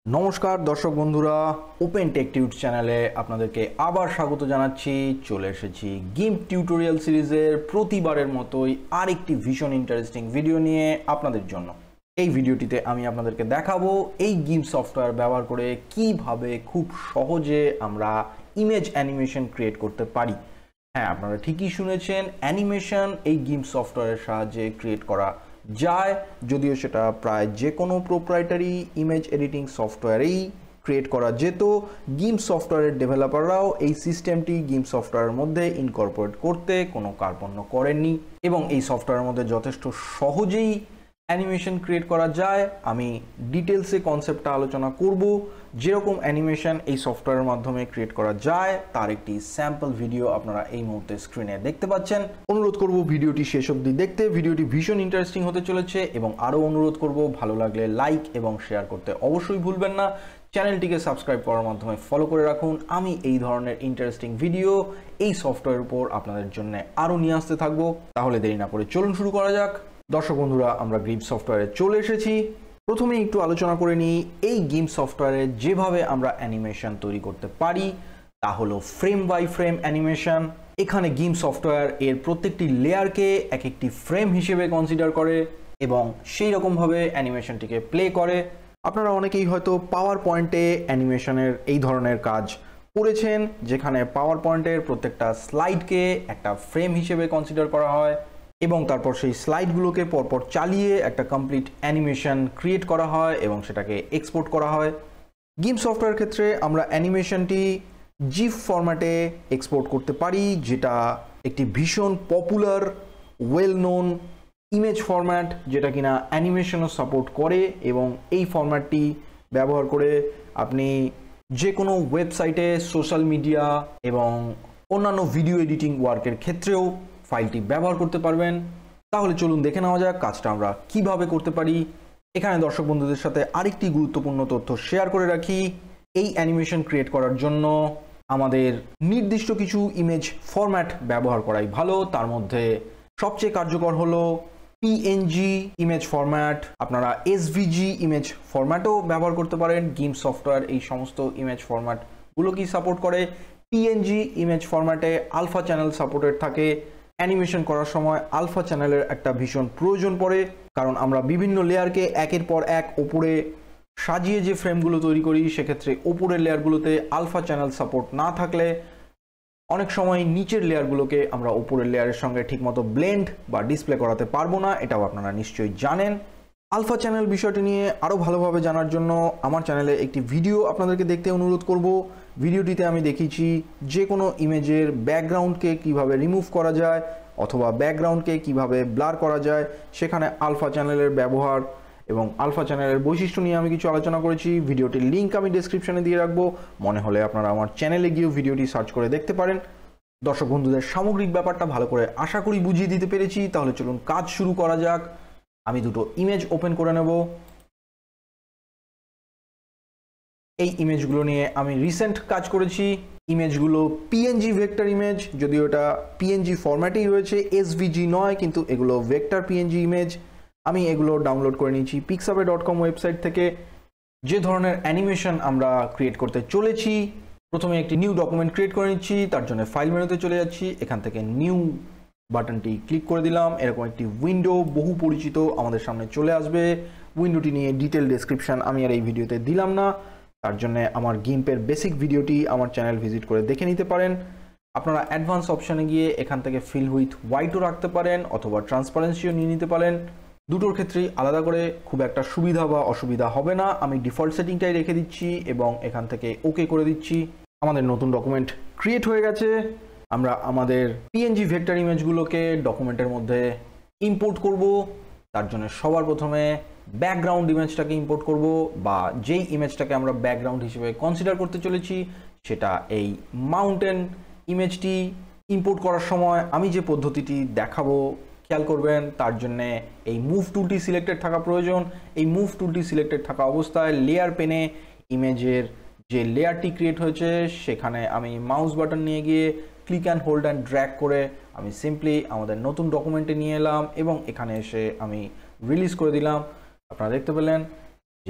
নমস্কার দর্শক বন্ধুরা, ওপেন টেক টিউট চ্যানেলে আপনাদেরকে আবার স্বাগত জানাচ্ছি। চলে এসেছি গিম্প টিউটোরিয়াল সিরিজের প্রতিবারের মতোই আরেকটি ভীষণ ইন্টারেস্টিং ভিডিও নিয়ে আপনাদের জন্য। এই ভিডিওটিতে আমি আপনাদেরকে দেখাবো এই গিম্প সফটওয়্যার ব্যবহার করে কিভাবে খুব সহজে আমরা ইমেজ অ্যানিমেশন ক্রিয়েট করতে পারি। হ্যাঁ, আপনারা ঠিকই শুনেছেন, অ্যানিমেশন এই গিম্প সফটওয়্যারের সাহায্যে ক্রিয়েট করা যায়, যদিও সেটা প্রায় যে কোনো প্রোপ্রাইটারি ইমেজ এডিটিং সফটওয়্যারেই ক্রিয়েট করা যেত। গিম্প সফটওয়্যারের ডেভেলপাররাও এই সিস্টেমটি গিম্প সফটওয়্যারের মধ্যে ইনকর্পোরেট করতে কোনো কার্পণ্য করেননি এবং এই সফটওয়্যারের মধ্যে যথেষ্ট সহজেই অ্যানিমেশন ক্রিয়েট করা যায়। আমি ডিটেলসে কনসেপ্টটা আলোচনা করব। যেরকম অ্যানিমেশন এই সফটওয়্যারের মাধ্যমে ক্রিয়েট করা যায় তার একটি স্যাম্পল ভিডিও আপনারা এই মুহূর্তে স্ক্রিনে দেখতে পাচ্ছেন। অনুরোধ করব ভিডিওটি শেষ অবধি দেখতে। ভিডিওটি ভীষণ ইন্টারেস্টিং হতে চলেছে এবং আরও অনুরোধ করব ভালো লাগলে লাইক এবং শেয়ার করতে অবশ্যই ভুলবেন না। চ্যানেলটিকে সাবস্ক্রাইব করার মাধ্যমে ফলো করে রাখুন। আমি এই ধরনের ইন্টারেস্টিং ভিডিও এই সফটওয়্যারের উপর আপনাদের জন্য আরও নিয়ে আসতে থাকবো। তাহলে দেরি না করে চলুন শুরু করা যাক। দর্শক বন্ধুরা, আমরা গিম্প সফটওয়্যারে চলে এসেছি। প্রথমে একটু আলোচনা করে নিই এই গিম্প সফটওয়্যারে যেভাবে আমরা অ্যানিমেশন তৈরি করতে পারি তা হলো ফ্রেম বাই ফ্রেম অ্যানিমেশন। এখানে গিম্প সফটওয়্যার এর প্রত্যেকটি লেয়ারকে এক একটি ফ্রেম হিসেবে কনসিডার করে এবং সেই রকমভাবে অ্যানিমেশনটিকে প্লে করে। আপনারা অনেকেই হয়তো পাওয়ার পয়েন্টে অ্যানিমেশনের এই ধরনের কাজ করেছেন, যেখানে পাওয়ার পয়েন্টের প্রত্যেকটা স্লাইডকে একটা ফ্রেম হিসেবে কনসিডার করা হয় এবং তারপর সেই স্লাইডগুলোকে পরপর চালিয়ে একটা কমপ্লিট অ্যানিমেশন ক্রিয়েট করা হয় এবং সেটাকে এক্সপোর্ট করা হয়। গিম্প সফটওয়্যার ক্ষেত্রে আমরা অ্যানিমেশনটি জিফ ফরম্যাটে এক্সপোর্ট করতে পারি, যেটা একটি ভীষণ popular well known image format, যেটা কিনা অ্যানিমেশনও সাপোর্ট করে এবং এই ফরম্যাটটি ব্যবহার করে আপনি যে কোনো ওয়েবসাইটে, সোশ্যাল মিডিয়া এবং অন্যান্য ভিডিও এডিটিং ওয়ার্কের ক্ষেত্রেও ফাইলটি ব্যবহার করতে পারবেন। তাহলে চলুন দেখে নেওয়া যাক কাজটা আমরা কিভাবে করতে পারি। এখানে দর্শক বন্ধুদের সাথে আরেকটি গুরুত্বপূর্ণ তথ্য শেয়ার করে রাখি। এই অ্যানিমেশন ক্রিয়েট করার জন্য আমাদের নির্দিষ্ট কিছু ইমেজ ফরম্যাট ব্যবহার করাই ভালো। তার মধ্যে সবচেয়ে কার্যকর হলো পিএনজি ইমেজ ফরম্যাট। আপনারা এসভিজি ইমেজ ফরম্যাটও ব্যবহার করতে পারেন। গিম্প সফটওয়্যার এই সমস্ত ইমেজ ফরম্যাটগুলোকেই সাপোর্ট করে। পিএনজি ইমেজ ফরম্যাটে আলফা চ্যানেল সাপোর্টেড থাকে। অ্যানিমেশন করার সময় আলফা চ্যানেলের একটা ভীষণ প্রয়োজন পড়ে, কারণ আমরা বিভিন্ন লেয়ারকে একের পর এক ওপরে সাজিয়ে যে ফ্রেমগুলো তৈরি করি, সেক্ষেত্রে ওপরের লেয়ারগুলোতে আলফা চ্যানেল সাপোর্ট না থাকলে অনেক সময় নিচের লেয়ারগুলোকে আমরা ওপরের লেয়ারের সঙ্গে ঠিকমতো ব্লেন্ড বা ডিসপ্লে করাতে পারবো না। এটাও আপনারা নিশ্চয়ই জানেন। আলফা চ্যানেল বিষয়টি নিয়ে আরও ভালোভাবে জানার জন্য আমার চ্যানেলে একটি ভিডিও আপনাদেরকে দেখতে অনুরোধ করব। ভিডিওটিতে আমি দেখিয়েছি যে কোনো ইমেজের ব্যাকগ্রাউন্ডকে কিভাবে রিমুভ করা যায় অথবা ব্যাকগ্রাউন্ডকে কিভাবে ব্লার করা যায়। সেখানে আলফা চ্যানেলের ব্যবহার এবং আলফা চ্যানেলের বৈশিষ্ট্য নিয়ে আমি কিছু আলোচনা করেছি। ভিডিওটির লিঙ্ক আমি ডেসক্রিপশনে দিয়ে রাখবো। মনে হলে আপনারা আমার চ্যানেলে গিয়েও ভিডিওটি সার্চ করে দেখতে পারেন। দর্শক বন্ধুদের সামগ্রিক ব্যাপারটা ভালো করে আশা করি বুঝিয়ে দিতে পেরেছি। তাহলে চলুন কাজ শুরু করা যাক। আমি দুটো ইমেজ ওপেন করে নেব। এই ইমেজগুলো নিয়ে আমি রিসেন্ট কাজ করেছি। ইমেজগুলো পিএনজি ভেক্টর ইমেজ, যদিও এটা পিএনজি ফরম্যাটেই রয়েছে, এসভিজি নয়, কিন্তু এগুলো ভেক্টর পিএনজি ইমেজ। আমি এগুলো ডাউনলোড করে নিয়েছি pixabay.com ওয়েবসাইট থেকে। যে ধরনের অ্যানিমেশন আমরা ক্রিয়েট করতে চলেছি, প্রথমে একটি নিউ ডকুমেন্ট ক্রিয়েট করে নিচ্ছি। তার জন্য ফাইল মেনুতে চলে যাচ্ছি। এখান থেকে নিউ বাটনটি ক্লিক করে দিলাম। এরকম একটি উইন্ডো বহু পরিচিত আমাদের সামনে চলে আসবে। উইন্ডোটি নিয়ে ডিটেল ডেসক্রিপশন আমি আর এই ভিডিওতে দিলাম না। তার জন্য আমার গিম্পের বেসিক ভিডিওটি আমার চ্যানেল ভিজিট করে দেখে নিতে পারেন। আপনারা অ্যাডভান্স অপশানে গিয়ে এখান থেকে ফিল উইথ হোয়াইটও রাখতে পারেন অথবা ট্রান্সপারেন্সিও নিয়ে নিতে পারেন। দুটোর ক্ষেত্রেই আলাদা করে খুব একটা সুবিধা বা অসুবিধা হবে না। আমি ডিফল্ট সেটিংটাই রেখে দিচ্ছি এবং এখান থেকে ওকে করে দিচ্ছি। আমাদের নতুন ডকুমেন্ট ক্রিয়েট হয়ে গেছে। আমরা আমাদের পিএনজি ভেক্টর ইমেজগুলোকে ডকুমেন্টের মধ্যে ইম্পোর্ট করব। তার জন্য সবার প্রথমে ব্যাকগ্রাউন্ড ইমেজটাকে ইম্পোর্ট করব, বা যেই ইমেজটাকে আমরা ব্যাকগ্রাউন্ড হিসেবে কনসিডার করতে চলেছি সেটা এই মাউন্টেন ইমেজটি। ইম্পোর্ট করার সময় আমি যে পদ্ধতিটি দেখাবো খেয়াল করবেন। তার জন্য এই মুভ টুলটি সিলেক্টেড থাকা প্রয়োজন। এই মুভ টুলটি সিলেক্টেড থাকা অবস্থায় লেয়ার পেনে ইমেজের যে লেয়ারটি ক্রিয়েট হয়েছে সেখানে আমি মাউস বাটন নিয়ে গিয়ে click and hold and drag করে আমি সিম্পলি আমাদের নতুন ডকুমেন্টে নিয়ে এলাম এবং এখানে এসে আমি রিলিজ করে দিলাম। আপনারা দেখতে পেলেন যে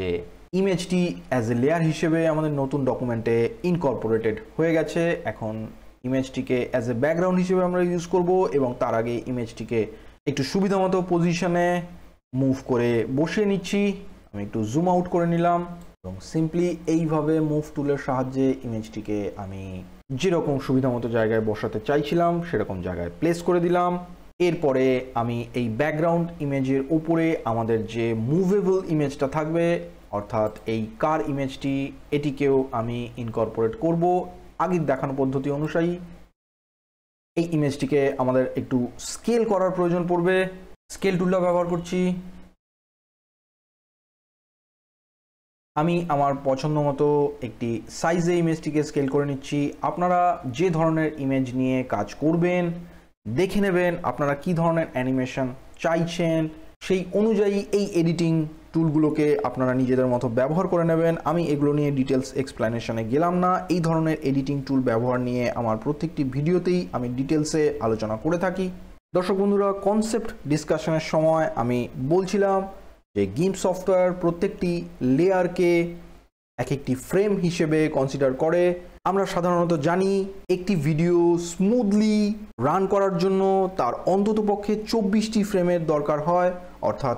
ইমেজটি অ্যাজ এ লেয়ার হিসেবে আমাদের নতুন ডকুমেন্টে ইনকর্পোরেটেড হয়ে গেছে। এখন ইমেজটিকে অ্যাজ এ ব্যাকগ্রাউন্ড হিসেবে আমরা ইউজ করব এবং তার আগে ইমেজটিকে একটু সুবিধা মতো পজিশনে মুভ করে বসিয়ে নিচ্ছি। আমি একটু জুম আউট করে নিলাম এবং সিম্পলি এইভাবে মুভ টুলের সাহায্যে ইমেজটিকে আমি যেরকম সুবিধা মতো জায়গায় বসাতে চাইছিলাম সেরকম জায়গায় প্লেস করে দিলাম। এরপরে আমি এই ব্যাকগ্রাউন্ড ইমেজের উপরে আমাদের যে মুভেবল ইমেজটা থাকবে অর্থাৎ এই কার ইমেজটি, এটিকেও আমি ইনকর্পোরেট করব আগের দেখানো পদ্ধতি অনুযায়ী। এই ইমেজটিকে আমাদের একটু স্কেল করার প্রয়োজন পড়বে, স্কেল টুলটা ব্যবহার করছি। আমি আমার পছন্দ মতো একটি সাইজে ইমেজটিকে স্কেল করে নিচ্ছি। আপনারা যে ধরনের ইমেজ নিয়ে কাজ করবেন দেখে নেবেন আপনারা কি ধরনের অ্যানিমেশন চাইছেন, সেই অনুযায়ী এই এডিটিং টুলগুলোকে আপনারা নিজেদের মতো ব্যবহার করে নেবেন। আমি এগুলো নিয়ে ডিটেলস এক্সপ্লেনেশনে গেলাম না। এই ধরনের এডিটিং টুল ব্যবহার নিয়ে আমার প্রত্যেকটি ভিডিওতেই আমি ডিটেলসে আলোচনা করে থাকি। দর্শক বন্ধুরা, কনসেপ্ট ডিসকাশনের সময় আমি বলছিলাম যে গিম্প সফটওয়্যার প্রত্যেকটি লেয়ারকে এক একটি ফ্রেম হিসেবে কনসিডার করে। আমরা সাধারণত জানি একটি ভিডিও স্মুথলি রান করার জন্য তার অন্ততপক্ষে 24টি ফ্রেমের দরকার হয়, অর্থাৎ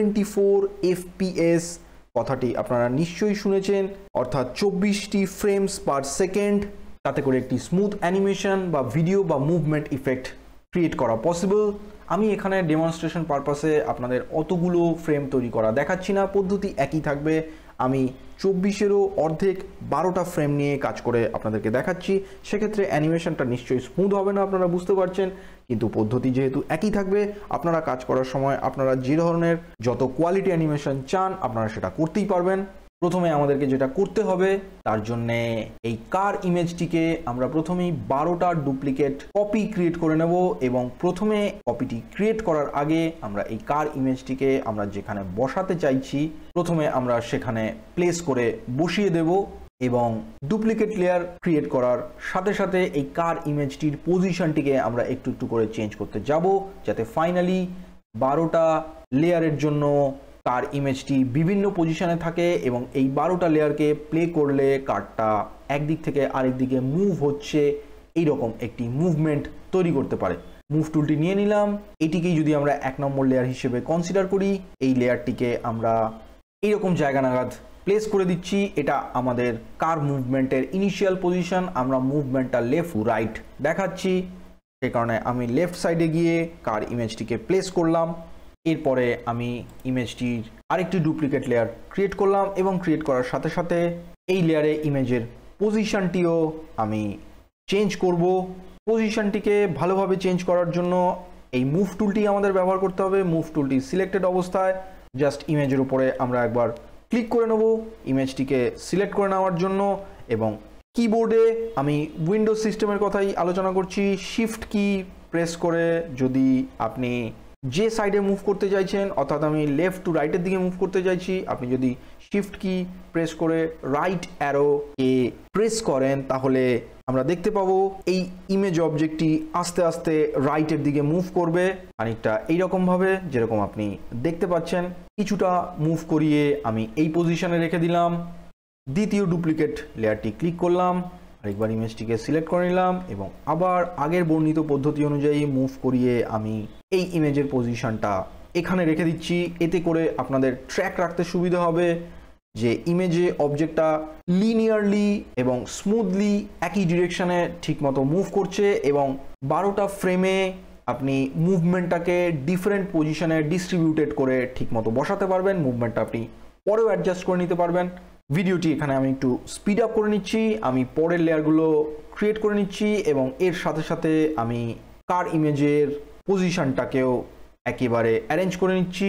24 FPS। কথাটি আপনারা নিশ্চয়ই শুনেছেন, অর্থাৎ 24টি ফ্রেমস পার সেকেন্ড। তাতে করে একটি স্মুথ অ্যানিমেশন বা ভিডিও বা মুভমেন্ট ইফেক্ট ক্রিয়েট করা পসিবল। আমি এখানে ডেমনস্ট্রেশন পারপাসে আপনাদের অতগুলো ফ্রেম তৈরি করা দেখাচ্ছি না, পদ্ধতি একই থাকবে। আমি 24-এরও অর্ধেক 12টা ফ্রেম নিয়ে কাজ করে আপনাদেরকে দেখাচ্ছি। সেক্ষেত্রে অ্যানিমেশনটা নিশ্চয়ই স্মুথ হবে না, আপনারা বুঝতে পারছেন, কিন্তু পদ্ধতি যেহেতু একই থাকবে আপনারা কাজ করার সময় আপনারা যে ধরনের যত কোয়ালিটি অ্যানিমেশন চান আপনারা সেটা করতেই পারবেন। প্রথমে আমাদেরকে যেটা করতে হবে তার জন্যে এই কার ইমেজটিকে আমরা প্রথমেই 12টা ডুপ্লিকেট কপি ক্রিয়েট করে নেব এবং প্রথমে কপিটি ক্রিয়েট করার আগে আমরা এই কার ইমেজটিকে আমরা যেখানে বসাতে চাইছি প্রথমে আমরা সেখানে প্লেস করে বসিয়ে দেব এবং ডুপ্লিকেট লেয়ার ক্রিয়েট করার সাথে সাথে এই কার ইমেজটির পজিশনটিকে আমরা একটু একটু করে চেঞ্জ করতে যাব যাতে ফাইনালি 12টা লেয়ারের জন্য কার ইমেজটি বিভিন্ন পজিশনে থাকে এবং এই 12টা লেয়ারকে প্লে করলে কারটা একদিক থেকে আরেক দিকে মুভ হচ্ছে এইরকম একটি মুভমেন্ট তৈরি করতে পারে। মুভ টুলটি নিয়ে নিলাম, এটিকেই যদি আমরা 1 নম্বর লেয়ার হিসেবে কনসিডার করি, এই লেয়ারটিকে আমরা এইরকম জায়গা নাগাদ প্লেস করে দিচ্ছি। এটা আমাদের কার মুভমেন্টের ইনিশিয়াল পজিশন। আমরা মুভমেন্টটা লেফট রাইট দেখাচ্ছি, সে কারণে আমি লেফট সাইডে গিয়ে কার ইমেজটিকে প্লেস করলাম। এরপরে আমি ইমেজটির আরেকটি ডুপ্লিকেট লেয়ার ক্রিয়েট করলাম এবং ক্রিয়েট করার সাথে সাথে এই লেয়ারে ইমেজের পজিশনটিও আমি চেঞ্জ করব। পজিশনটিকে ভালোভাবে চেঞ্জ করার জন্য এই মুভ টুলটি আমাদের ব্যবহার করতে হবে। মুভ টুলটি সিলেক্টেড অবস্থায় জাস্ট ইমেজের উপরে আমরা একবার ক্লিক করে নেব ইমেজটিকে সিলেক্ট করে নেওয়ার জন্য এবং কিবোর্ডে আমি উইন্ডোজ সিস্টেমের কথাই আলোচনা করছি। শিফট কি প্রেস করে যদি আপনি যে সাইডে মুভ করতে চাইছেন, অর্থাৎ আমি লেফট টু রাইটের দিকে মুভ করতে চাইছি, আপনি যদি শিফট কি প্রেস করে রাইট অ্যারোকে প্রেস করেন তাহলে আমরা দেখতে পাবো এই ইমেজ অবজেক্টটি আস্তে আস্তে রাইটের দিকে মুভ করবে, খানিকটা এইরকমভাবে যেরকম আপনি দেখতে পাচ্ছেন। কিছুটা মুভ করিয়ে আমি এই পজিশনে রেখে দিলাম। দ্বিতীয় ডুপ্লিকেট লেয়ারটি ক্লিক করলাম, আরেকবার ইমেজটিকে সিলেক্ট করে নিলাম এবং আবার আগের বর্ণিত পদ্ধতি অনুযায়ী মুভ করিয়ে আমি এই ইমেজের পজিশনটা এখানে রেখে দিচ্ছি। এতে করে আপনাদের ট্র্যাক রাখতে সুবিধা হবে যে ইমেজে অবজেক্টটা লিনিয়ারলি এবং স্মুথলি একই ডিরেকশনে ঠিকমতো মুভ করছে এবং 12টা ফ্রেমে আপনি মুভমেন্টটাকে ডিফারেন্ট পজিশনে ডিস্ট্রিবিউটেড করে ঠিকমতো বসাতে পারবেন। মুভমেন্টটা আপনি পরেও অ্যাডজাস্ট করে নিতে পারবেন। ভিডিওটি এখানে আমি একটু স্পিড আপ করে নিচ্ছি, আমি পরের লেয়ারগুলো ক্রিয়েট করে নিচ্ছি এবং এর সাথে সাথে আমি কার ইমেজের পজিশনটাকেও একেবারে অ্যারেঞ্জ করে নিচ্ছি।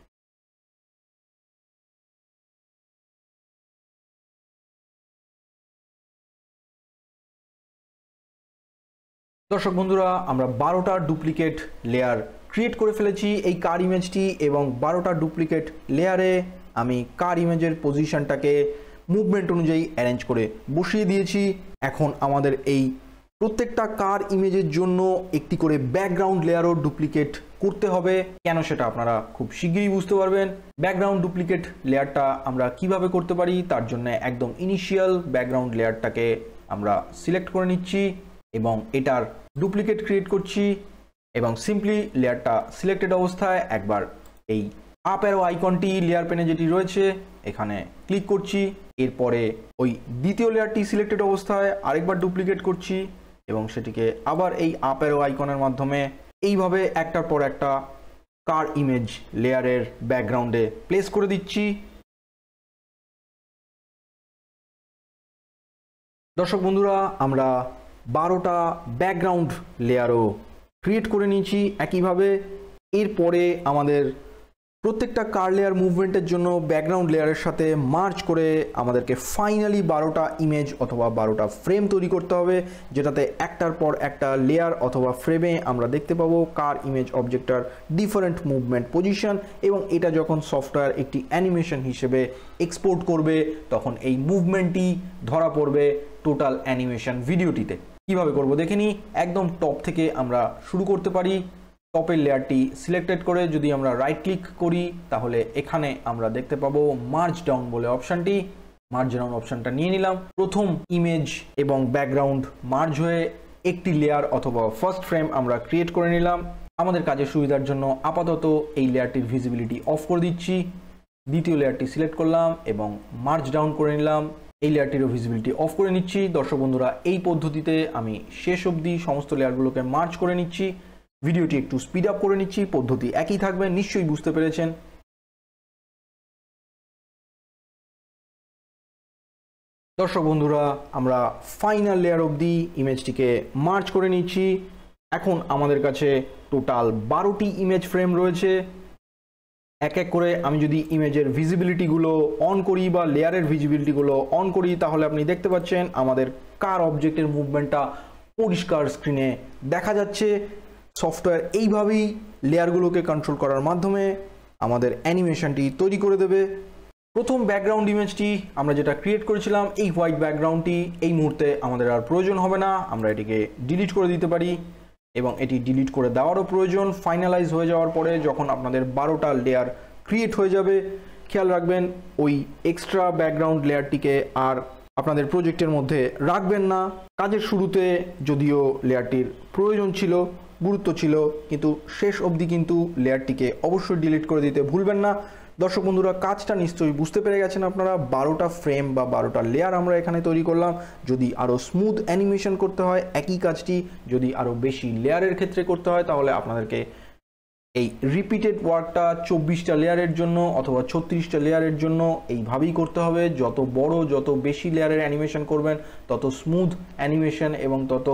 দর্শক বন্ধুরা, আমরা 12টা ডুপ্লিকেট লেয়ার ক্রিয়েট করে ফেলেছি এই কার ইমেজটি এবং 12টা ডুপ্লিকেট লেয়ারে আমি কার ইমেজের পজিশনটাকে মুভমেন্ট অনুযায়ী অ্যারেঞ্জ করে বসিয়ে দিয়েছি। এখন আমাদের এই প্রত্যেকটা কার ইমেজের জন্য একটি করে ব্যাকগ্রাউন্ড লেয়ারও ডুপ্লিকেট করতে হবে। কেন সেটা আপনারা খুব শিগগিরই বুঝতে পারবেন। ব্যাকগ্রাউন্ড ডুপ্লিকেট লেয়ারটা আমরা কিভাবে করতে পারি তার জন্য একদম ইনিশিয়াল ব্যাকগ্রাউন্ড লেয়ারটাকে আমরা সিলেক্ট করে নিচ্ছি এবং এটার ডুপ্লিকেট ক্রিয়েট করছি এবং সিম্পলি লেয়ারটা সিলেক্টেড অবস্থায় একবার এই আপ অ্যারো আইকনটি লেয়ার পেনে যেটি রয়েছে এখানে ক্লিক করছি। এরপরে ওই দ্বিতীয় লেয়ারটি সিলেক্টেড অবস্থায় আরেকবার ডুপ্লিকেট করছি এবং সেটিকে আবার এই আপ অ্যারো আইকনের মাধ্যমে এইভাবে একটার পর একটা কার ইমেজ লেয়ারের ব্যাকগ্রাউন্ডে প্লেস করে দিচ্ছি। দর্শক বন্ধুরা, আমরা 12টা ব্যাকগ্রাউন্ড লেয়ারও ক্রিয়েট করে নিয়েছি একইভাবে। এরপরে আমাদের প্রত্যেকটা কার লেয়ার মুভমেন্টের জন্য ব্যাকগ্রাউন্ড লেয়ারের সাথে মার্চ করে আমাদেরকে ফাইনালি 12টা ইমেজ অথবা 12টা ফ্রেম তৈরি করতে হবে, যেটাতে একটার পর একটা লেয়ার অথবা ফ্রেমে আমরা দেখতে পাবো কার ইমেজ অবজেক্টটার ডিফারেন্ট মুভমেন্ট পজিশন, এবং এটা যখন সফটওয়্যার একটি অ্যানিমেশন হিসেবে এক্সপোর্ট করবে তখন এই মুভমেন্টটি ধরা পড়বে টোটাল অ্যানিমেশন ভিডিওটিতে। কিভাবে করব দেখে নিই। একদম টপ থেকে আমরা শুরু করতে পারি। টপের লেয়ারটি সিলেক্টেড করে যদি আমরা রাইট ক্লিক করি তাহলে এখানে আমরা দেখতে পাবো মার্জ ডাউন বলে অপশানটি। মার্জ ডাউন অপশানটা নিয়ে নিলাম। প্রথম ইমেজ এবং ব্যাকগ্রাউন্ড মার্জ হয়ে একটি লেয়ার অথবা ফার্স্ট ফ্রেম আমরা ক্রিয়েট করে নিলাম। আমাদের কাজের সুবিধার জন্য আপাতত এই লেয়ারটির ভিজিবিলিটি অফ করে দিচ্ছি। দ্বিতীয় লেয়ারটি সিলেক্ট করলাম এবং মার্জ ডাউন করে নিলাম। এই লেয়ারটিরও ভিজিবিলিটি অফ করে নিচ্ছি। দর্শক বন্ধুরা, এই পদ্ধতিতে আমি শেষ অবধি সমস্ত লেয়ারগুলোকে মার্জ করে নিচ্ছি। ভিডিওটি একটু স্পিড আপ করে নিচ্ছি, পদ্ধতি একই থাকবে, নিশ্চয়ই বুঝতে পেরেছেন। দর্শক বন্ধুরা, আমরা ফাইনাল লেয়ার অবধি ইমেজটিকে মার্জ করে নিচ্ছি। এখন আমাদের কাছে টোটাল 12টি ইমেজ ফ্রেম রয়েছে। এক এক করে আমি যদি ইমেজের ভিজিবিলিটিগুলো অন করি বা লেয়ারের ভিজিবিলিটিগুলো অন করি তাহলে আপনি দেখতে পাচ্ছেন আমাদের কার অবজেক্টের মুভমেন্টটা পরিষ্কার স্ক্রিনে দেখা যাচ্ছে। সফটওয়্যার এইভাবেই লেয়ারগুলোকে কন্ট্রোল করার মাধ্যমে আমাদের অ্যানিমেশনটি তৈরি করে দেবে। প্রথম ব্যাকগ্রাউন্ড ইমেজটি আমরা যেটা ক্রিয়েট করেছিলাম, এই হোয়াইট ব্যাকগ্রাউন্ডটি এই মুহূর্তে আমাদের আর প্রয়োজন হবে না। আমরা এটিকে ডিলিট করে দিতে পারি এবং এটি ডিলিট করে দেওয়ারও প্রয়োজন ফাইনালাইজ হয়ে যাওয়ার পরে। যখন আপনাদের 12টা লেয়ার ক্রিয়েট হয়ে যাবে, খেয়াল রাখবেন ওই এক্সট্রা ব্যাকগ্রাউন্ড লেয়ারটিকে আর আপনাদের প্রজেক্টের মধ্যে রাখবেন না। কাজের শুরুতে যদিও লেয়ারটির প্রয়োজন ছিল, গুরুত্ব ছিল, কিন্তু শেষ অবধি কিন্তু লেয়ারটিকে অবশ্যই ডিলিট করে দিতে ভুলবেন না। দর্শক বন্ধুরা, কাজটা নিশ্চয়ই বুঝতে পেরে গেছেন আপনারা। 12টা ফ্রেম বা 12টা লেয়ার আমরা এখানে তৈরি করলাম। যদি আরও স্মুথ অ্যানিমেশন করতে হয় একই কাজটি যদি আরও বেশি লেয়ারের ক্ষেত্রে করতে হয় তাহলে আপনাদেরকে এই রিপিটেড ওয়ার্কটা 24টা লেয়ারের জন্য অথবা 36টা লেয়ারের জন্য এইভাবেই করতে হবে। যত বড় যত বেশি লেয়ারের অ্যানিমেশন করবেন তত স্মুথ অ্যানিমেশন এবং তত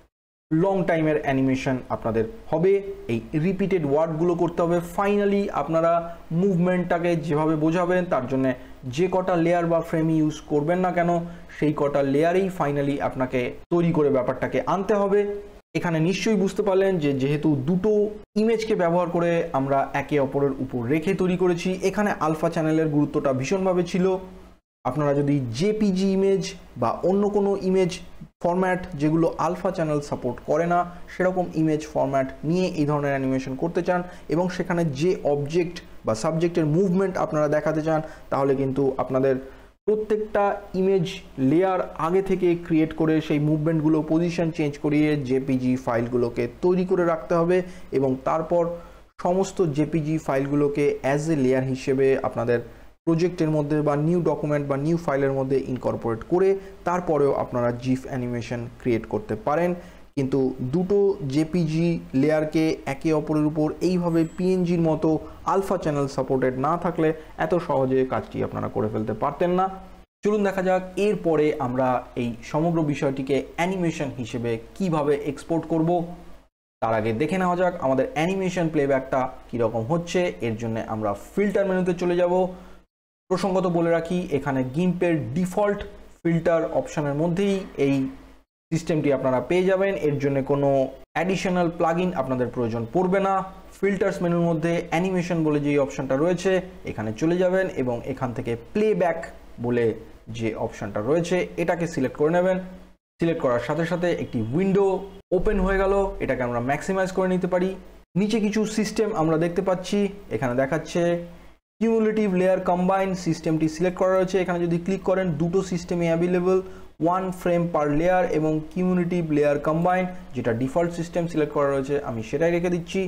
লং টাইমের অ্যানিমেশন আপনাদের হবে। এই রিপিটেড ওয়ার্ডগুলো করতে হবে। ফাইনালি আপনারা মুভমেন্টটাকে যেভাবে বোঝাবেন তার জন্য যে কটা লেয়ার বা ফ্রেম ইউজ করবেন না কেন সেই কটা লেয়ারেই ফাইনালি আপনাকে তৈরি করে ব্যাপারটাকে আনতে হবে। এখানে নিশ্চয়ই বুঝতে পারলেন যে যেহেতু দুটো ইমেজকে ব্যবহার করে আমরা একে অপরের উপর রেখে তৈরি করেছি, এখানে আলফা চ্যানেলের গুরুত্বটা ভীষণভাবে ছিল। আপনারা যদি জেপিজি ইমেজ বা অন্য কোনো ইমেজ ফরম্যাট যেগুলো আলফা চ্যানেল সাপোর্ট করে না সেরকম ইমেজ ফরম্যাট নিয়ে এই ধরনের অ্যানিমেশন করতে চান এবং সেখানে যে অবজেক্ট বা সাবজেক্টের মুভমেন্ট আপনারা দেখাতে চান, তাহলে কিন্তু আপনাদের প্রত্যেকটা ইমেজ লেয়ার আগে থেকে ক্রিয়েট করে সেই মুভমেন্টগুলো পজিশন চেঞ্জ করিয়ে জেপিজি ফাইলগুলোকে তৈরি করে রাখতে হবে এবং তারপর সমস্ত জেপিজি ফাইলগুলোকে অ্যাজ এ লেয়ার হিসেবে আপনাদের প্রজেক্টের মধ্যে বা নিউ ডকুমেন্ট বা নিউ ফাইলের মধ্যে ইনকর্পোরেট করে তারপরেও আপনারা জিফ অ্যানিমেশন ক্রিয়েট করতে পারেন। কিন্তু দুটো জেপিজি লেয়ারকে একে অপরের উপর এইভাবে পিএনজির মতো আলফা চ্যানেল সাপোর্টেড না থাকলে এত সহজে কাজটি আপনারা করে ফেলতে পারতেন না। চলুন দেখা যাক এরপরে আমরা এই সমগ্র বিষয়টিকে অ্যানিমেশন হিসেবে কিভাবে এক্সপোর্ট করব। তার আগে দেখে নেওয়া যাক আমাদের অ্যানিমেশন প্লেব্যাকটা কীরকম হচ্ছে। এর জন্য আমরা ফিল্টার মেনুতে চলে যাব। প্রসঙ্গত বলে রাখি, এখানে গিম্পের ডিফল্ট ফিল্টার অপশনের মধ্যেই এই সিস্টেমটি আপনারা পেয়ে যাবেন। এর জন্য কোনো অ্যাডিশনাল প্লাগইন আপনাদের প্রয়োজন পড়বে না। ফিল্টার্স মেনুর মধ্যে অ্যানিমেশন বলে যে অপশনটা রয়েছে এখানে চলে যাবেন এবং এখান থেকে প্লেব্যাক বলে যে অপশনটা রয়েছে এটাকে সিলেক্ট করে নেবেন। সিলেক্ট করার সাথে সাথে একটি উইন্ডো ওপেন হয়ে গেল, এটাকে আমরা ম্যাক্সিমাইজ করে নিতে পারি। নিচে কিছু সিস্টেম আমরা দেখতে পাচ্ছি, এখানে দেখাচ্ছে কিউমুলেটিভ লেয়ার কম্বাইন সিস্টেমটি সিলেক্ট করা রয়েছে। এখানে যদি ক্লিক করেন দুটো সিস্টেমই অ্যাভেলেবল, 1 ফ্রেম পার লেয়ার এবং কিউমুলেটিভ লেয়ার কম্বাইন, যেটা ডিফল্ট সিস্টেম সিলেক্ট করা রয়েছে আমি সেটাই রেখে দিচ্ছি।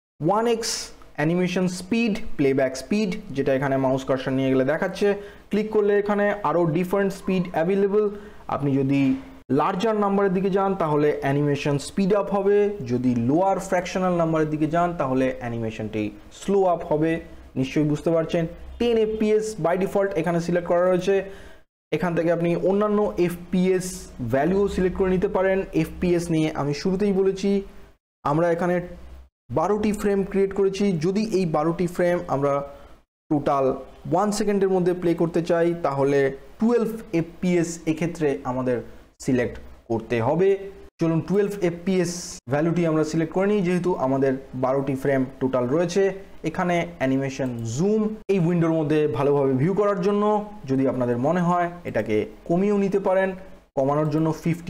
1x animation speed, playback speed, যেটা এখানে মাউস কার্সার নিয়ে গেলে দেখাচ্ছে। ক্লিক করলে এখানে আরও ডিফারেন্ট স্পিড অ্যাভেলেবল। আপনি যদি লার্জার নাম্বারের দিকে যান তাহলে অ্যানিমেশন স্পিড আপ হবে, যদি লোয়ার ফ্র্যাকশনাল নাম্বারের দিকে যান তাহলে অ্যানিমেশনটি স্লো আপ হবে। নিশ্চয়ই বুঝতে পারছেন। 10 FPS বাই ডিফল্ট এখানে সিলেক্ট করা রয়েছে। এখান থেকে আপনি অন্যান্য FPS ভ্যালুও সিলেক্ট করে নিতে পারেন। FPS নিয়ে আমি শুরুতেই বলেছি, আমরা এখানে 12টি ফ্রেম ক্রিয়েট করেছি। যদি এই 12টি ফ্রেম আমরা টোটাল 1 সেকেন্ডের মধ্যে প্লে করতে চাই তাহলে 12 FPS এক্ষেত্রে আমাদের সিলেক্ট করতে হবে। চলুন 12 FPS ভ্যালুটি আমরা সিলেক্ট করে নিই, যেহেতু আমাদের 12টি ফ্রেম টোটাল রয়েছে। এখানে অ্যানিমেশন জুম এই উইন্ডোর মধ্যে ভালোভাবে ভিউ করার জন্য যদি আপনাদের মনে হয় এটাকে কমিয়েও নিতে পারেন। কমানোর জন্য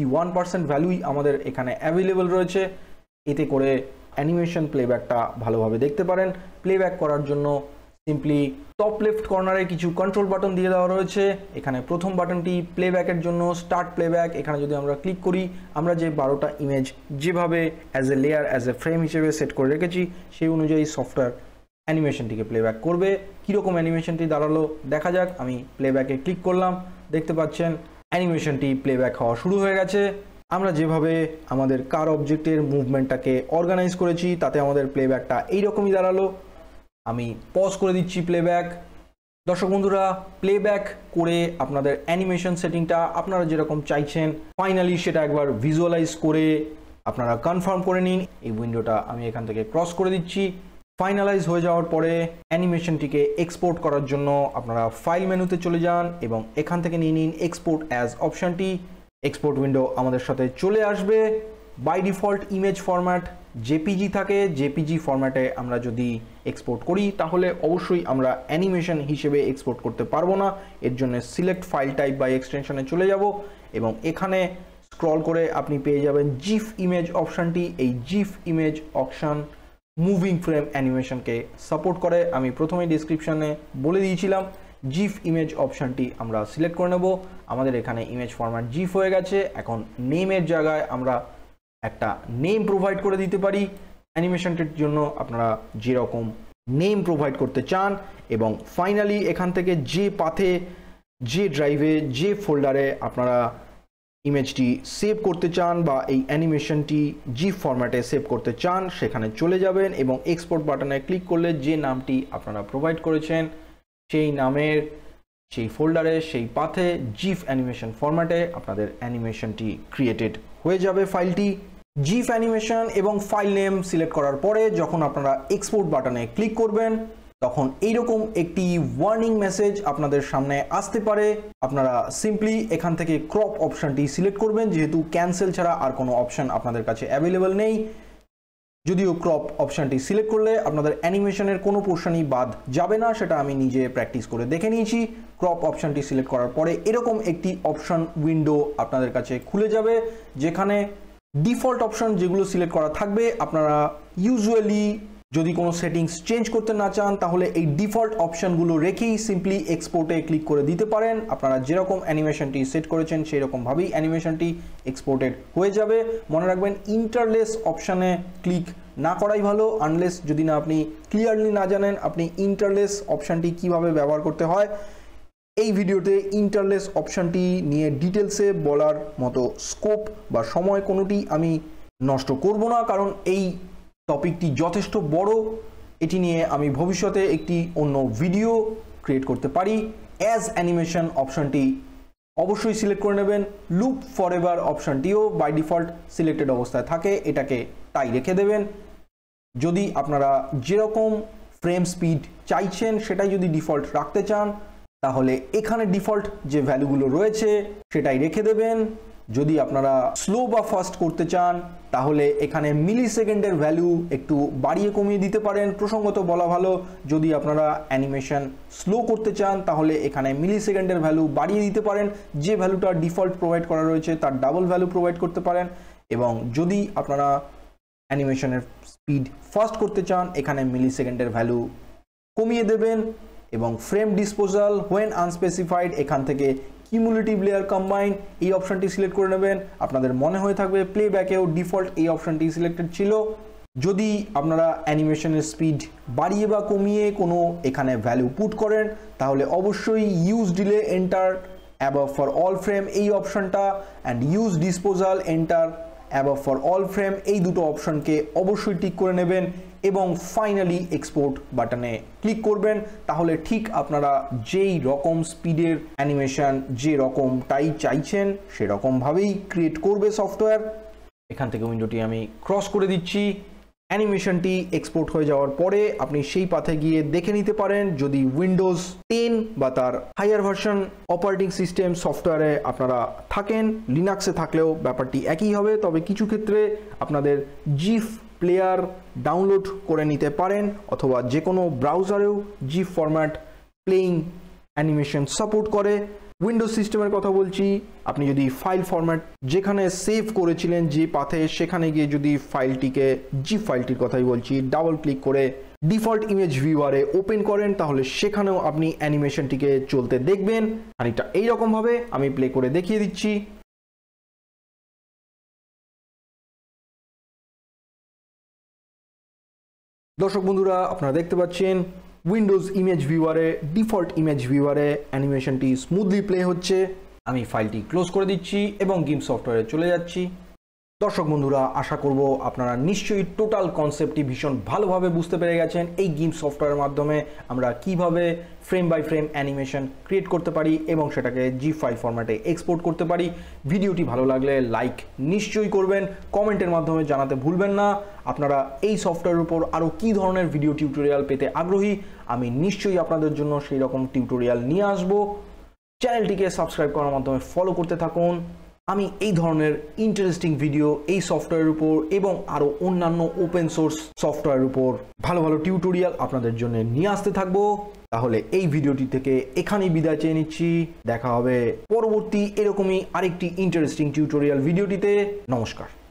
51% ভ্যালুই আমাদের এখানে অ্যাভেলেবল রয়েছে, এতে করে অ্যানিমেশন প্লেব্যাকটা ভালোভাবে দেখতে পারেন। প্লেব্যাক করার জন্য সিম্পলি টপ লেফট কর্নারে কিছু কন্ট্রোল বাটন দিয়ে দেওয়া রয়েছে। এখানে প্রথম বাটনটি প্লেব্যাকের জন্য স্টার্ট প্লেব্যাক। এখানে যদি আমরা ক্লিক করি, আমরা যে 12টা ইমেজ যেভাবে as a layer as a frame হিসেবে সেট করে রেখেছি সেই অনুযায়ী সফটওয়্যার অ্যানিমেশনটিকে প্লেব্যাক করবে। কীরকম অ্যানিমেশনটি দাঁড়ালো দেখা যাক। আমি প্লেব্যাকে ক্লিক করলাম, দেখতে পাচ্ছেন অ্যানিমেশনটি প্লেব্যাক হওয়া শুরু হয়ে গেছে। আমরা যেভাবে আমাদের কার অবজেক্টের মুভমেন্টটাকে অর্গানাইজ করেছি তাতে আমাদের প্লেব্যাকটা এইরকমই দাঁড়ালো। আমি পজ করে দিচ্ছি প্লেব্যাক। দর্শক বন্ধুরা, প্লেব্যাক করে আপনাদের অ্যানিমেশন সেটিংটা আপনারা যেরকম চাইছেন ফাইনালি সেটা একবার ভিজুয়ালাইজ করে আপনারা কনফার্ম করে নিন। এই উইন্ডোটা আমি এখান থেকে ক্রস করে দিচ্ছি। ফাইনালাইজ হয়ে যাওয়ার পরে অ্যানিমেশনটিকে এক্সপোর্ট করার জন্য আপনারা ফাইল মেনুতে চলে যান এবং এখান থেকে নিয়ে নিন এক্সপোর্ট অ্যাজ অপশানটি। এক্সপোর্ট উইন্ডো আমাদের সাথে চলে আসবে। By default image format JPEG থাকে। জেপিজি ফরম্যাটে আমরা যদি এক্সপোর্ট করি তাহলে অবশ্যই আমরা অ্যানিমেশন হিসেবে এক্সপোর্ট করতে পারবো না। এর জন্য সিলেক্ট ফাইল টাইপ বাই এক্সটেনশনে চলে যাব এবং এখানে স্ক্রল করে আপনি পেয়ে যাবেন জিফ ইমেজ অপশানটি। এই GIF image option moving frame অ্যানিমেশনকে সাপোর্ট করে। আমি প্রথমেই ডিসক্রিপশানে বলে দিয়েছিলাম। জিফ ইমেজ অপশানটি আমরা সিলেক্ট করে নেব। আমাদের এখানে ইমেজ ফরম্যাট জিফ হয়ে গেছে। এখন নেমের জায়গায় আমরা একটা নেম প্রোভাইড করে দিতে পারি অ্যানিমেশনটির জন্য, আপনারা যেরকম নেম প্রোভাইড করতে চান। এবং ফাইনালি এখান থেকে যে পাথে, যে ড্রাইভে, যে ফোল্ডারে আপনারা ইমেজটি সেভ করতে চান বা এই অ্যানিমেশনটি জিফ ফরম্যাটে সেভ করতে চান সেখানে চলে যাবেন এবং এক্সপোর্ট বাটনে ক্লিক করলে যে নামটি আপনারা প্রোভাইড করেছেন সেই নামের, সেই ফোল্ডারে, সেই পাথে জিফ অ্যানিমেশন ফরম্যাটে আপনাদের অ্যানিমেশনটি ক্রিয়েটেড হয়ে যাবে ফাইলটি। জিফ অ্যানিমেশন এবং ফাইল নেম সিলেক্ট করার পরে যখন আপনারা এক্সপোর্ট বাটনে ক্লিক করবেন তখন এইরকম একটি ওয়ার্নিং মেসেজ আপনাদের সামনে আসতে পারে। আপনারা সিম্পলি এখান থেকে ক্রপ অপশানটি সিলেক্ট করবেন, যেহেতু ক্যান্সেল ছাড়া আর কোনো অপশান আপনাদের কাছে অ্যাভেলেবল নেই। যদিও ক্রপ অপশানটি সিলেক্ট করলে আপনাদের অ্যানিমেশনের কোনো পোর্শনই বাদ যাবে না, সেটা আমি নিজে প্র্যাকটিস করে দেখে নিয়েছি। ক্রপ অপশানটি সিলেক্ট করার পরে এরকম একটি অপশান উইন্ডো আপনাদের কাছে খুলে যাবে, যেখানে ডিফল্ট অপশান যেগুলো সিলেক্ট করা থাকবে আপনারা ইউজুয়ালি যদি কোনো সেটিংস চেঞ্জ করতে না চান তাহলে এই ডিফল্ট অপশানগুলো রেখেই সিম্পলি এক্সপোর্টে ক্লিক করে দিতে পারেন। আপনারা যেরকম অ্যানিমেশনটি সেট করেছেন সেই রকমভাবেই অ্যানিমেশনটি এক্সপোর্টেড হয়ে যাবে। মনে রাখবেন ইন্টারলেস অপশানে ক্লিক না করাই ভালো, আনলেস যদি না আপনি ক্লিয়ারলি না জানেন আপনি ইন্টারলেস অপশানটি কিভাবে ব্যবহার করতে হয়। এই ভিডিওতে ইন্টারলেস অপশানটি নিয়ে ডিটেলসে বলার মতো স্কোপ বা সময় কোনোটি আমি নষ্ট করব না, কারণ এই টপিকটি যথেষ্ট বড়। এটি নিয়ে আমি ভবিষ্যতে একটি অন্য ভিডিও ক্রিয়েট করতে পারি। অ্যাজ অ্যানিমেশন অপশানটি অবশ্যই সিলেক্ট করে নেবেন। লুপ ফরএভার অপশানটিও বাই ডিফল্ট সিলেক্টেড অবস্থায় থাকে, এটাকে তাই রেখে দেবেন। যদি আপনারা যেরকম ফ্রেম স্পিড চাইছেন সেটাই যদি ডিফল্ট রাখতে চান তাহলে এখানে ডিফল্ট যে ভ্যালুগুলো রয়েছে সেটাই রেখে দেবেন। যদি আপনারা স্লো বা ফাস্ট করতে চান তাহলে এখানে মিলি সেকেন্ডের ভ্যালু একটু বাড়িয়ে কমিয়ে দিতে পারেন। প্রসঙ্গত বলা ভালো, যদি আপনারা অ্যানিমেশন স্লো করতে চান তাহলে এখানে মিলি সেকেন্ডের ভ্যালু বাড়িয়ে দিতে পারেন, যে ভ্যালুটা ডিফল্ট প্রোভাইড করা রয়েছে তার ডাবল ভ্যালু প্রোভাইড করতে পারেন। এবং যদি আপনারা অ্যানিমেশনের স্পিড ফাস্ট করতে চান এখানে মিলি সেকেন্ডের ভ্যালু কমিয়ে দেবেন। এবং ফ্রেম ডিসপোজাল হোয়েন আনস্পেসিফাইড এখান থেকে কিউমুলেটিভ লেয়ার কম্বাইন এই অপশনটি সিলেক্ট করে নেবেন। আপনাদের মনে হয়ে থাকবে প্লেব্যাকেও ডিফল্ট এই অপশনটি সিলেক্টেড ছিল। যদি আপনারা অ্যানিমেশনের স্পিড বাড়িয়ে বা কমিয়ে কোনো এখানে ভ্যালু পুট করেন তাহলে অবশ্যই use delay enter above for all frame এই অপশনটা and use disposal enter above for all frame এই দুটো অপশনকে অবশ্যই টিক করে নেবেন এবং ফাইনালি এক্সপোর্ট বাটনে ক্লিক করবেন। তাহলে ঠিক আপনারা যেই রকম স্পিডের অ্যানিমেশন যে রকমটাই চাইছেন সেরকমভাবেই ক্রিয়েট করবে সফটওয়্যার। এখান থেকে উইন্ডোটি আমি ক্রস করে দিচ্ছি। অ্যানিমেশনটি এক্সপোর্ট হয়ে যাওয়ার পরে আপনি সেই পাথে গিয়ে দেখে নিতে পারেন যদি উইন্ডোজ 10 বা তার হায়ার ভার্সন অপারেটিং সিস্টেম সফটওয়্যারে আপনারা থাকেন। লিনাক্সে থাকলেও ব্যাপারটি একই হবে, তবে কিছু ক্ষেত্রে আপনাদের জিফ প্লেয়ার ডাউনলোড করে নিতে পারেন অথবা যে কোনো ব্রাউজারেও GIF format playing animation support করে। উইন্ডোজ সিস্টেমের কথা বলছি, আপনি যদি ফাইল ফরম্যাট যেখানে সেভ করেছিলেন যে পাথে সেখানে গিয়ে যদি ফাইলটিকে জিপ ফাইলটির কথাই বলছি ডাবল ক্লিক করে ডিফল্ট ইমেজ ভিউয়ারে ওপেন করেন তাহলে সেখানেও আপনি অ্যানিমেশনটিকে চলতে দেখবেন। আর এটা এইরকমভাবে আমি প্লে করে দেখিয়ে দিচ্ছি। দর্শক বন্ধুরা আপনারা দেখতে পাচ্ছেন উইন্ডোজ ইমেজ ভিউয়ারে ডিফল্ট ইমেজ ভিউয়ারে অ্যানিমেশনটি স্মুথলি প্লে হচ্ছে। আমি ফাইলটি ক্লোজ করে দিচ্ছি এবং গিম্প সফটওয়্যারে চলে যাচ্ছি। দর্শক বন্ধুরা আশা করব আপনারা নিশ্চয়ই টোটাল কনসেপ্টটি ভীষণ ভালোভাবে বুঝতে পেরে গেছেন। এই গিম্প সফটওয়্যারের মাধ্যমে আমরা কিভাবে frame by frame animation create করতে পারি এবং সেটাকে জিপ ফাইল ফরম্যাটে এক্সপোর্ট করতে পারি। ভিডিওটি ভালো লাগলে লাইক নিশ্চয়ই করবেন, কমেন্টের মাধ্যমে জানাতে ভুলবেন না আপনারা এই সফটওয়্যারের উপর আরও কী ধরনের ভিডিও টিউটোরিয়াল পেতে আগ্রহী। আমি নিশ্চয়ই আপনাদের জন্য সেই রকম টিউটোরিয়াল নিয়ে আসব। চ্যানেলটিকে সাবস্ক্রাইব করার মাধ্যমে ফলো করতে থাকুন। আমি এই ধরনের ইন্টারেস্টিং ভিডিও এই সফটওয়্যারের উপর এবং আরও অন্যান্য ওপেন সোর্স সফটওয়্যারের উপর ভালো ভালো টিউটোরিয়াল আপনাদের জন্য নিয়ে আসতে থাকবো। তাহলে এই ভিডিওটি থেকে এখানেই বিদায় চেয়ে নিচ্ছি। দেখা হবে পরবর্তী এরকমই আরেকটি ইন্টারেস্টিং টিউটোরিয়াল ভিডিওটিতে। নমস্কার।